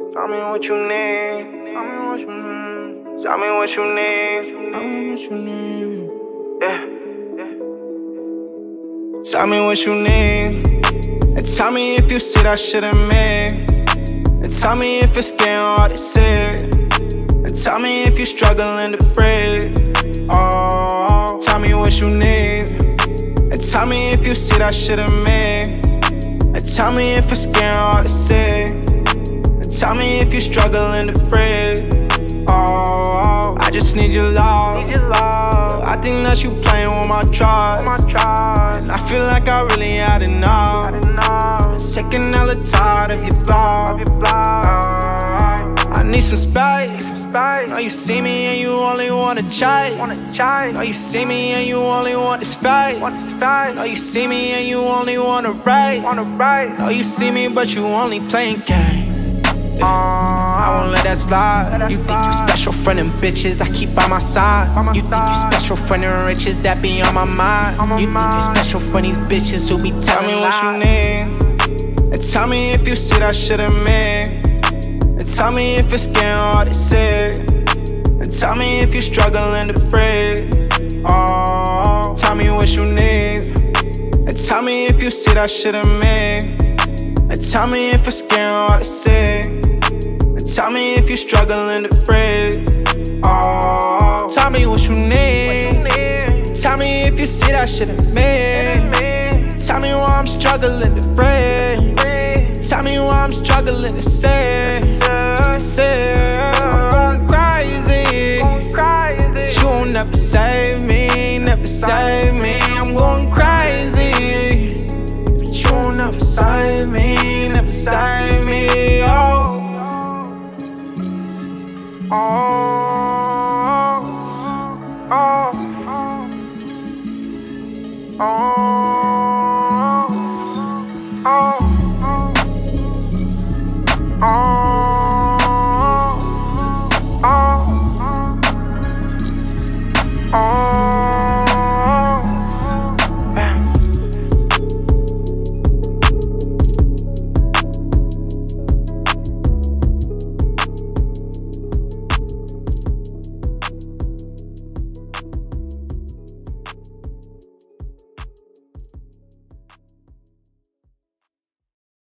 Tell me what you need. Tell me what you need. Tell me what you need. Tell me what you need. Yeah. Tell me what you need. And tell me if you see that shit in me. And tell me if it's getting hard to see. And tell me if you struggling to breathe. Oh, tell me what you need. And tell me if you see that shit in me. And tell me if it's getting hard to see. And tell me if you struggling to breathe. Oh, I just need your love. I think that you playing with my trust. And I feel like I really had enough. Been sick and hella tired of your bluff. I need some space. Know you see me and you only wanna chase. Know you see me and you only want this face. Know you see me and you only wanna race. Know you see me but you only playing games. I won't let that slide. You think you special friend and bitches I keep by my side. You think you special friend and riches that be on my mind. You think you special friend these bitches who be telling me what you need. And tell me if you see that shit in me. And tell me if it's getting hard to see. And tell me if you struggling to breathe. Oh, tell me what you need. And tell me if you see that shit in me. And tell me if it's getting hard to see. And tell me if you struggling to breathe. Oh, tell me what you need. Tell me if you see that shit in me. Tell me why I'm struggling to breathe. Tell me why I'm struggling to say. Just to say I'm going crazy. But you won't never save me, never save me. I'm going crazy. But you won't never save me, never save me. Oh, oh, oh, oh, oh.